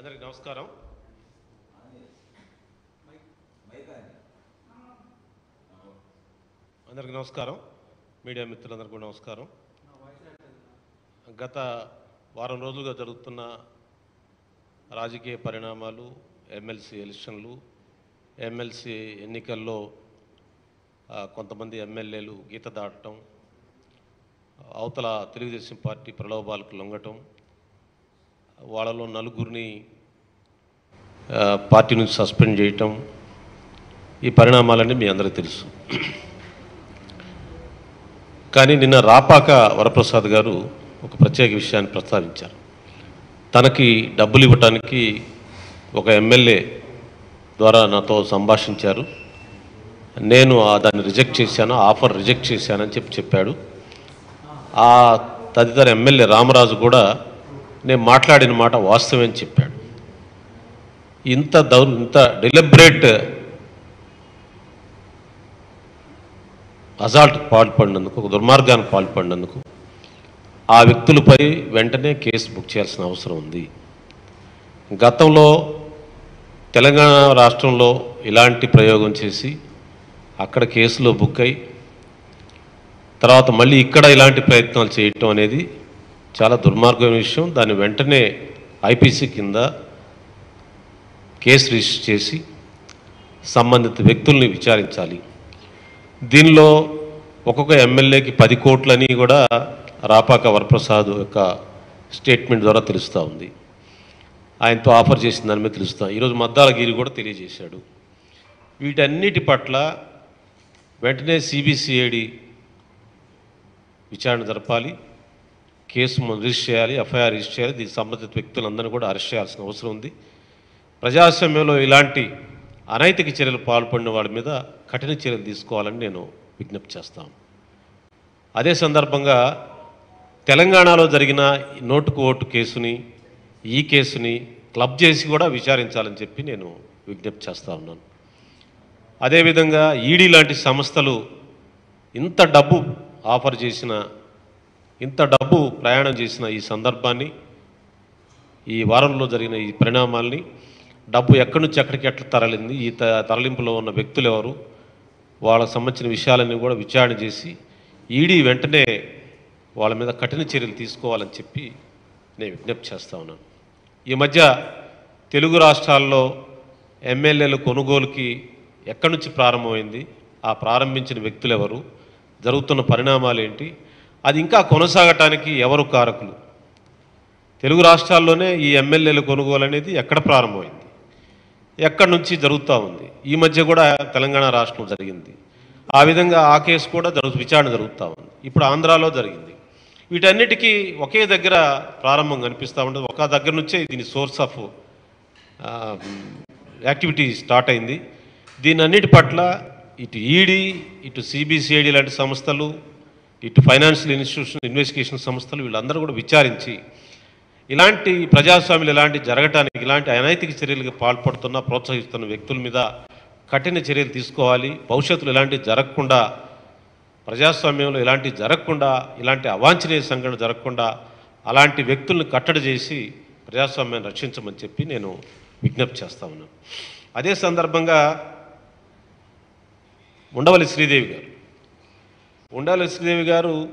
అందరికీ నమస్కారం. అందరికీ నమస్కారం. మీడియా మిత్రులందరికీ నమస్కారం. గత వారం రోజులుగా జరుగుతున్న రాజకీయ పరిణామాలు, ఎమ్మెల్సీ ఎలక్షన్లు, ఎమ్మెల్సీ ఎన్నికల్లో కొంతమంది ఎమ్మెల్యేలు గీత దాటడం, అవతల తెలుగుదేశం పార్టీ ప్రలోభాలకు లొంగటం, వాళ్ళలో నలుగురిని పార్టీ నుంచి సస్పెండ్ చేయటం, ఈ పరిణామాలన్నీ మీ అందరికీ తెలుసు. కానీ నిన్న రాపాక వరప్రసాద్ గారు ఒక ప్రత్యేక విషయాన్ని ప్రస్తావించారు. తనకి డబ్బులు ఇవ్వటానికి ఒక ఎమ్మెల్యే ద్వారా నాతో సంభాషించారు. నేను దాన్ని రిజెక్ట్ చేశాను, ఆఫర్ రిజెక్ట్ చేశానని చెప్పాడు. ఆ తదితర ఎమ్మెల్యే రామరాజు కూడా నేను మాట్లాడిన మాట వాస్తవమే అని చెప్పాడు. ఇంత డెలిబరేట్ అజాల్ట్ పాల్పడినందుకు, ఒక దుర్మార్గానికి పాల్పడినందుకు ఆ వ్యక్తులపై వెంటనే కేసు బుక్ చేయాల్సిన అవసరం ఉంది. గతంలో తెలంగాణ రాష్ట్రంలో ఇలాంటి ప్రయోగం చేసి అక్కడ కేసులో బుక్ అయి తర్వాత మళ్ళీ ఇక్కడ ఇలాంటి ప్రయత్నాలు చేయటం అనేది చాలా దుర్మార్గమైన విషయం. దాన్ని వెంటనే ఐపీసీ కింద కేసు రిజిస్టర్ చేసి సంబంధిత వ్యక్తుల్ని విచారించాలి. దీనిలో ఒక్కొక్క ఎమ్మెల్యేకి 10 కోట్లని కూడా రాపాక వరప్రసాద్ యొక్క స్టేట్మెంట్ ద్వారా తెలుస్తూ ఉంది. ఆయనతో ఆఫర్ చేసిన దాని మీద తెలుస్తాం. ఈరోజు మద్దాలగిరి కూడా తెలియజేశాడు. వీటన్నిటి పట్ల వెంటనే సిబిసిఐడి విచారణ జరపాలి, కేసు రిజిస్టర్ చేయాలి, ఎఫ్ఐఆర్ రిజిస్టర్ చేయాలి. దీనికి సంబంధిత వ్యక్తులందరినీ కూడా అరెస్ట్ చేయాల్సిన అవసరం ఉంది. ప్రజాస్వామ్యంలో ఇలాంటి అనైతిక చర్యలు పాల్పడిన వాళ్ళ మీద కఠిన చర్యలు తీసుకోవాలని నేను విజ్ఞప్తి చేస్తాను. అదే సందర్భంగా తెలంగాణలో జరిగిన నోటుకు ఓటు కేసుని, ఈ కేసుని క్లబ్ చేసి కూడా విచారించాలని చెప్పి నేను విజ్ఞప్తి చేస్తూ ఉన్నాను. అదేవిధంగా ఈడీ లాంటి సంస్థలు ఇంత డబ్బు ఆఫర్ చేసిన, ఇంత డబ్బు ప్రయాణం చేసిన ఈ సందర్భాన్ని, ఈ వారంలో జరిగిన ఈ పరిణామాల్ని, డబ్బు ఎక్కడి నుంచి ఎక్కడికి ఎట్లా తరలింది, ఈ తరలింపులో ఉన్న వ్యక్తులు ఎవరు, వాళ్ళకు సంబంధించిన విషయాలన్నీ కూడా విచారణ చేసి ఈడీ వెంటనే వాళ్ళ మీద కఠిన చర్యలు తీసుకోవాలని చెప్పి నేను విజ్ఞప్తి చేస్తూ ఉన్నాను. ఈ మధ్య తెలుగు రాష్ట్రాల్లో ఎమ్మెల్యేల కొనుగోలుకి ఎక్కడి నుంచి ప్రారంభమైంది, ఆ ప్రారంభించిన వ్యక్తులు ఎవరు, జరుగుతున్న పరిణామాలు ఏంటి, అది ఇంకా కొనసాగటానికి ఎవరు కారకులు, తెలుగు రాష్ట్రాల్లోనే ఈ ఎమ్మెల్యేల కొనుగోలు అనేది ఎక్కడ ప్రారంభమైంది, ఎక్కడి నుంచి జరుగుతూ ఉంది. ఈ మధ్య కూడా తెలంగాణ రాష్ట్రం జరిగింది. ఆ విధంగా ఆ కేసు కూడా విచారణ జరుగుతూ ఉంది. ఇప్పుడు ఆంధ్రాలో జరిగింది. వీటన్నిటికీ ఒకే దగ్గర ప్రారంభం కనిపిస్తూ ఉంటుంది. ఒక దగ్గర నుంచే దీని సోర్స్ ఆఫ్ యాక్టివిటీ స్టార్ట్ అయింది. దీని అన్నిటి పట్ల ఇటు ఈడీ, ఇటు సిబిసిఐడి లాంటి సంస్థలు, ఇటు ఫైనాన్షియల్ ఇన్వెస్టిగేషన్ సంస్థలు వీళ్ళందరూ కూడా విచారించి ఇలాంటి ప్రజాస్వామ్యం ఇలాంటి జరగటానికి, ఇలాంటి అనైతిక చర్యలకు పాల్పడుతున్న, ప్రోత్సహిస్తున్న వ్యక్తుల మీద కఠిన చర్యలు తీసుకోవాలి. భవిష్యత్తులో ఇలాంటివి జరగకుండా, ప్రజాస్వామ్యంలో ఇలాంటివి జరగకుండా, ఇలాంటి అవాంఛనీయ సంఘటన జరగకుండా అలాంటి వ్యక్తులను కట్టడి చేసి ప్రజాస్వామ్యాన్ని రక్షించమని చెప్పి నేను విజ్ఞప్తి చేస్తా ఉన్నాను. అదే సందర్భంగా ఉండవల్లి శ్రీదేవి గారు